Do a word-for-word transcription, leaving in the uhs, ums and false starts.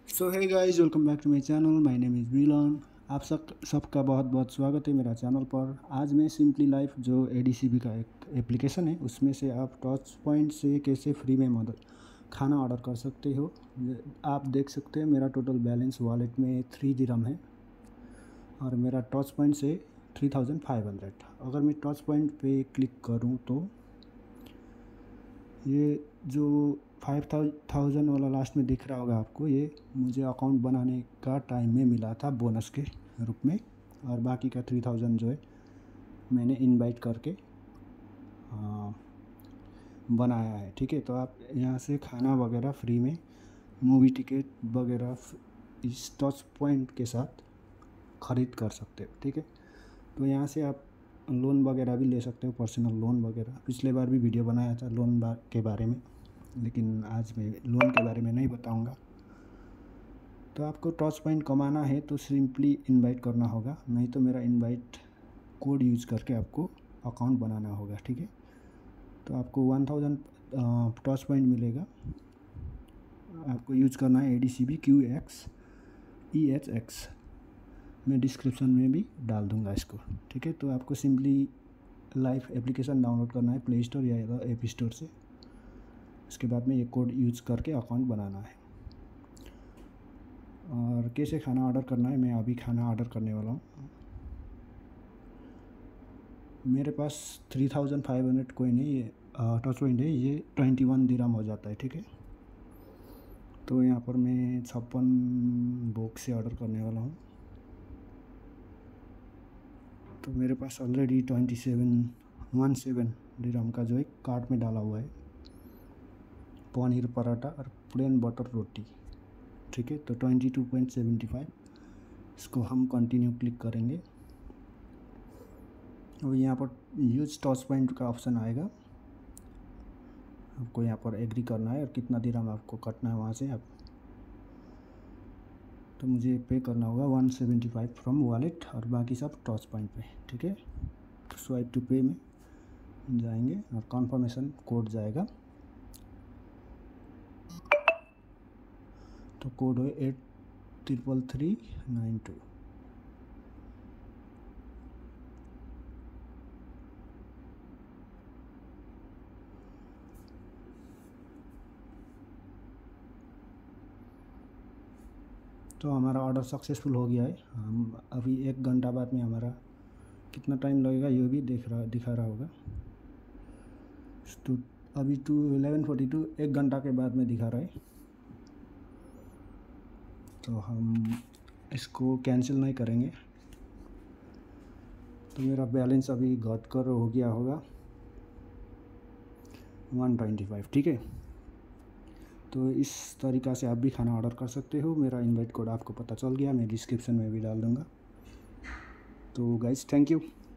सो है guys, welcome back to my channel. My name is Milan. आप सब सबका बहुत बहुत स्वागत है मेरा चैनल पर। आज मैं सिंपली लाइफ जो एडीसीबी का एक एप्लीकेशन है उसमें से आप टच पॉइंट से कैसे फ्री में मदद खाना ऑर्डर कर सकते हो। आप देख सकते हैं मेरा टोटल बैलेंस वॉलेट में थ्री दिरहम है और मेरा टच पॉइंट से थ्री थाउजेंड फाइव हंड्रेड। अगर मैं टच पॉइंट पे क्लिक करूँ तो ये जो फाइव थाउजेंड वाला लास्ट में दिख रहा होगा आपको, ये मुझे अकाउंट बनाने का टाइम में मिला था बोनस के रूप में। और बाकी का थ्री थाउजेंड जो है मैंने इनवाइट करके आ, बनाया है। ठीक है, तो आप यहाँ से खाना वगैरह फ्री में, मूवी टिकट वगैरह इस टच पॉइंट के साथ ख़रीद कर सकते हो। ठीक है, तो यहाँ से आप लोन वगैरह भी ले सकते हो, पर्सनल लोन वगैरह। पिछले बार भी वीडियो बनाया था लोन के बारे में, लेकिन आज मैं लोन के बारे में नहीं बताऊंगा। तो आपको टच पॉइंट कमाना है तो सिंपली इनवाइट करना होगा, नहीं तो मेरा इनवाइट कोड यूज़ करके आपको अकाउंट बनाना होगा। ठीक है, तो आपको वन थाउजेंड टच पॉइंट मिलेगा। आपको यूज़ करना है A D C B Q X E H X. मैं डिस्क्रिप्शन में भी डाल दूंगा इसको। ठीक है, तो आपको सिंपली लाइफ एप्लीकेशन डाउनलोड करना है प्ले स्टोर या ऐप स्टोर से। उसके बाद में ये कोड यूज़ करके अकाउंट बनाना है। और कैसे खाना ऑर्डर करना है, मैं अभी खाना ऑर्डर करने वाला हूँ। मेरे पास थ्री थाउजेंड फाइव हंड्रेड कोई नहीं, ये टच पॉइंट है, ये ट्वेंटी वन दिरहम हो जाता है। ठीक है, तो यहाँ पर मैं छप्पन बॉक्स से ऑर्डर करने वाला हूँ। तो मेरे पास already twenty seven one seven dirham का जो है कार्ट में डाला हुआ है, पनीर पराठा और प्लेन बटर रोटी। ठीक है, तो twenty two point seventy five, इसको हम कंटिन्यू क्लिक करेंगे। और यहाँ पर यूज टच पॉइंट का ऑप्शन आएगा, आपको यहाँ पर एग्री करना है और कितना दिरहम आपको कटना है वहाँ से आप। तो मुझे पे करना होगा one seventy five from wallet और बाकी सब टच पॉइंट पे। ठीक है, तो स्वाइप टू पे में जाएंगे और कन्फर्मेशन कोड जाएगा। तो कोड है eight triple three nine two. तो हमारा ऑर्डर सक्सेसफुल हो गया है। हम अभी एक घंटा बाद में हमारा कितना टाइम लगेगा ये भी देख रहा दिखा रहा होगा। तो अभी टू एलेवन फोर्टी टू एक घंटा के बाद में दिखा रहा है। तो हम इसको कैंसिल नहीं करेंगे। तो मेरा बैलेंस अभी घट कर हो गया होगा वन ट्वेंटी फाइव। ठीक है, तो इस तरीक़ा से आप भी खाना ऑर्डर कर सकते हो। मेरा इनवाइट कोड आपको पता चल गया, मैं डिस्क्रिप्शन में भी डाल दूँगा। तो गाइस, थैंक यू।